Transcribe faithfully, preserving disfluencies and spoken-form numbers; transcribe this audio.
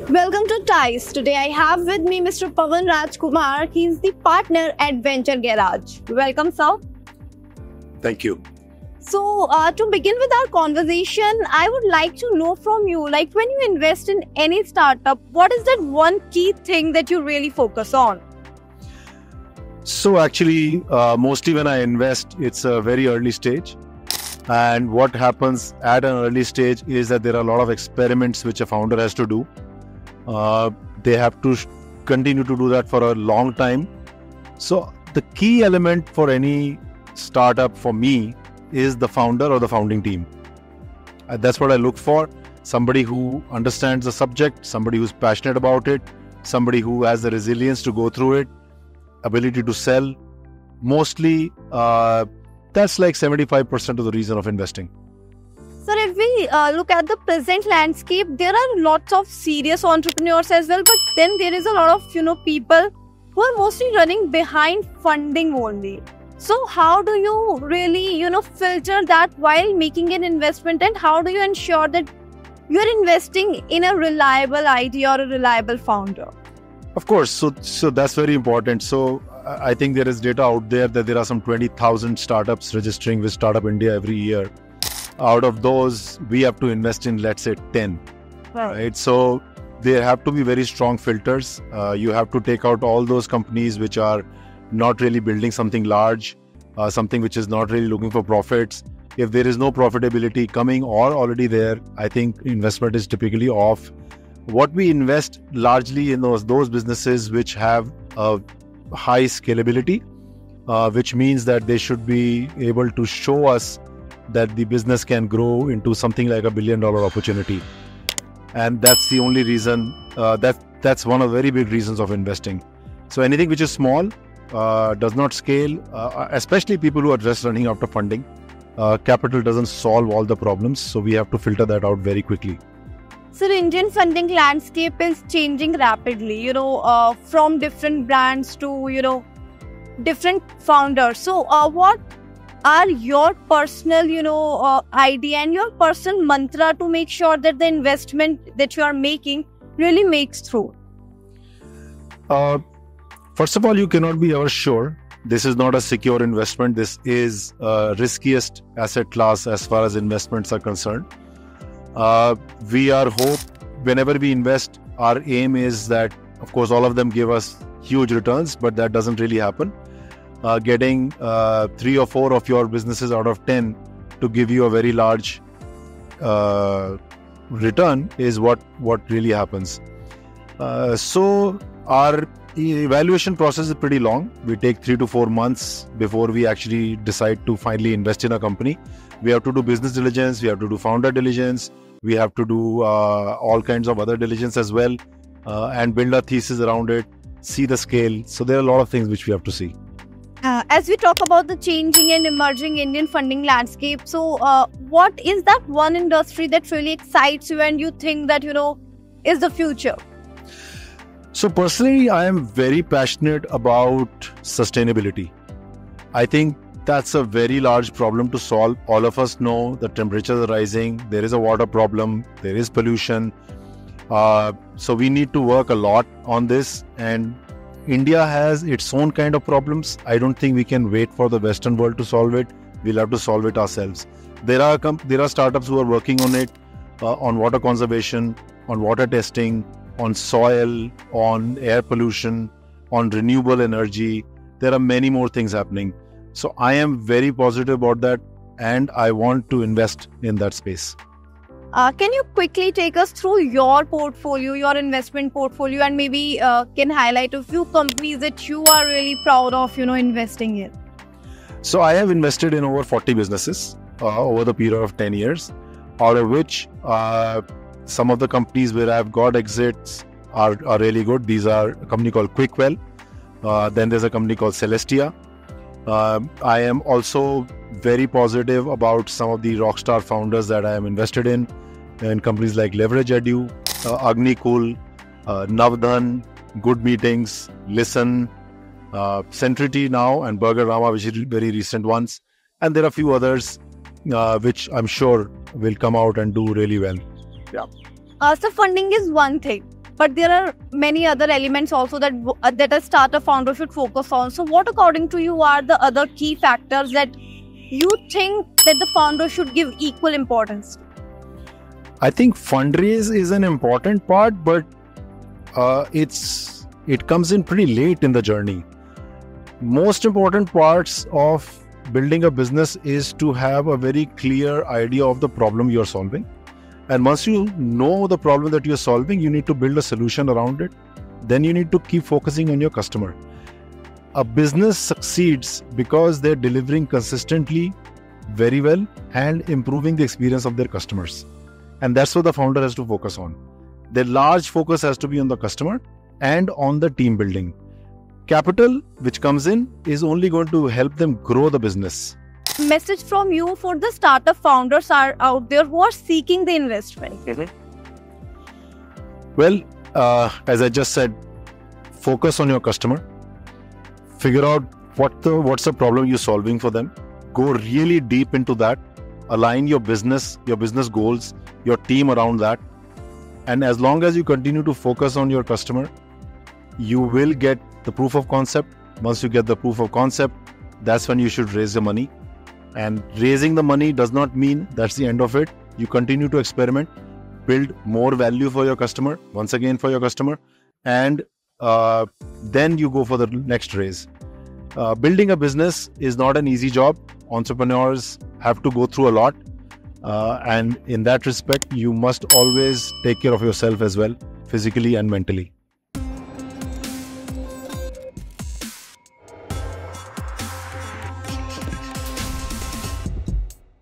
Welcome to TICE. Today I have with me Mister Pawan Rajkumar. He is the partner at Venture Garage. Welcome, sir. Thank you. So, uh, to begin with our conversation, I would like to know from you, like when you invest in any startup, what is that one key thing that you really focus on? So actually, uh, mostly when I invest, it's a very early stage. And what happens at an early stage is that there are a lot of experiments which a founder has to do. Uh, they have to sh- continue to do that for a long time. So the key element for any startup for me is the founder or the founding team. Uh, that's what I look for. Somebody who understands the subject, somebody who's passionate about it, somebody who has the resilience to go through it, ability to sell. Mostly, uh, that's like seventy-five percent of the reason of investing. Sir, if we uh, look at the present landscape, there are lots of serious entrepreneurs as well, but then there is a lot of, you know, people who are mostly running behind funding only. So how do you really, you know, filter that while making an investment, and how do you ensure that you're investing in a reliable idea or a reliable founder? Of course, so so that's very important. So I think there is data out there that there are some twenty thousand startups registering with Startup India every year. Out of those, we have to invest in, let's say, ten. Right. Right? So there have to be very strong filters. Uh, you have to take out all those companies which are not really building something large, uh, something which is not really looking for profits. If there is no profitability coming or already there, I think investment is typically off. What we invest largely in those those businesses which have a high scalability, uh, which means that they should be able to show us that the business can grow into something like a billion dollar opportunity. And that's the only reason, uh, that that's one of the very big reasons of investing. So anything which is small, uh, does not scale, uh, especially people who are just running after funding, uh, capital doesn't solve all the problems. So we have to filter that out very quickly. So the Indian funding landscape is changing rapidly, you know, uh, from different brands to, you know, different founders. So uh, what are your personal, you know, uh, idea and your personal mantra to make sure that the investment that you are making really makes through? Uh, first of all, you cannot be ever sure. This is not a secure investment. This is uh, riskiest asset class as far as investments are concerned. Uh, we are hope whenever we invest, our aim is that, of course, all of them give us huge returns, but that doesn't really happen. Uh, getting uh, three or four of your businesses out of ten to give you a very large uh, return is what, what really happens. Uh, so our evaluation process is pretty long. We take three to four months before we actually decide to finally invest in a company. We have to do business diligence, we have to do founder diligence, we have to do uh, all kinds of other diligence as well, uh, and build a thesis around it, see the scale. So there are a lot of things which we have to see. Uh, as we talk about the changing and emerging Indian funding landscape, so uh, what is that one industry that really excites you and you think that, you know, is the future? So personally, I am very passionate about sustainability. I think that's a very large problem to solve. All of us know the temperatures are rising, there is a water problem, there is pollution. Uh, so we need to work a lot on this, and India has its own kind of problems. I don't think we can wait for the Western world to solve it. We'll have to solve it ourselves. There are com- there are startups who are working on it, uh, on water conservation, on water testing, on soil, on air pollution, on renewable energy. There are many more things happening. So I am very positive about that, and I want to invest in that space. Uh, can you quickly take us through your portfolio, your investment portfolio, and maybe uh, can highlight a few companies that you are really proud of, you know, investing in? So I have invested in over forty businesses uh, over the period of ten years, out of which uh, some of the companies where I've got exits are, are really good. These are a company called Quickwell. Uh, then there's a company called Celestia. Uh, I am also very positive about some of the rockstar founders that I am invested in, in companies like Leverage Edu, uh, Agnikul, uh, Navdhan, Good Meetings, Listen, uh, Centrity now, and Burger Rama, which are very recent ones. And there are a few others uh, which I'm sure will come out and do really well. Yeah. Uh, so funding is one thing, but there are many other elements also that uh, that a startup founder should focus on. So what according to you are the other key factors that you think that the founder should give equal importance? I think fundraise is an important part, but uh, it's it comes in pretty late in the journey. Most important parts of building a business is to have a very clear idea of the problem you're solving. And once you know the problem that you're solving, you need to build a solution around it. Then you need to keep focusing on your customer. A business succeeds because they're delivering consistently, very well, and improving the experience of their customers. And that's what the founder has to focus on. The large focus has to be on the customer and on the team building. Capital, which comes in, is only going to help them grow the business. Message from you for the startup founders are out there who are seeking the investment. Mm-hmm. Well, uh, as I just said, focus on your customer. Figure out what the what's the problem you're solving for them. Go really deep into that. Align your business, your business goals, your team around that. And as long as you continue to focus on your customer, you will get the proof of concept. Once you get the proof of concept, that's when you should raise the money. And raising the money does not mean that's the end of it. You continue to experiment, build more value for your customer, once again for your customer, and uh, then you go for the next raise. Uh, building a business is not an easy job. Entrepreneurs have to go through a lot. Uh, and in that respect, you must always take care of yourself as well, physically and mentally.